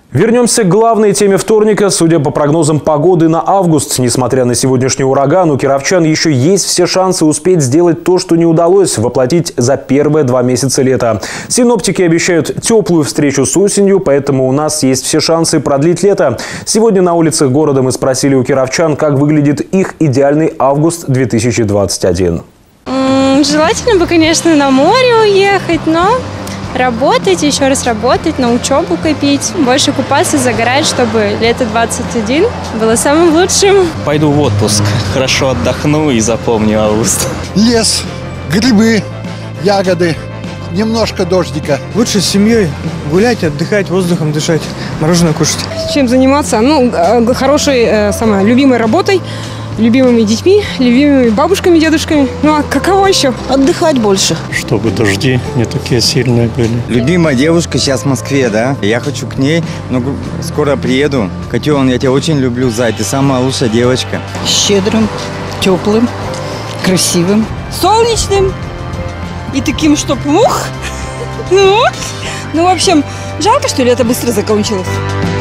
Вернемся к главной теме вторника. Судя по прогнозам погоды на август, несмотря на сегодняшний ураган, у кировчан еще есть все шансы успеть сделать то, что не удалось воплотить за первые 2 месяца лета. Синоптики обещают теплую встречу с осенью, поэтому у нас есть все шансы продлить лето. Сегодня на улицах города мы спросили у кировчан, как выглядит их идеальный август 2021. Желательно бы, конечно, на море уехать, но работать, еще раз работать, на учебу копить, больше купаться, загорать, чтобы лето 21 было самым лучшим. Пойду в отпуск, хорошо отдохну и запомню август. Лес, грибы, ягоды, немножко дождика. Лучше с семьей гулять, отдыхать, воздухом дышать, мороженое кушать. Чем заниматься? Хорошей, любимой работой, любимыми детьми, любимыми бабушками, дедушками. Ну а каково еще? Отдыхать больше. Чтобы дожди не такие сильные были. Любимая девушка сейчас в Москве, да? Я хочу к ней, но скоро приеду. Котён, я тебя очень люблю, Зай, ты самая лучшая девочка. Щедрым, теплым, красивым, Солнечным и таким, чтоб в общем, жалко, что лето быстро закончилось.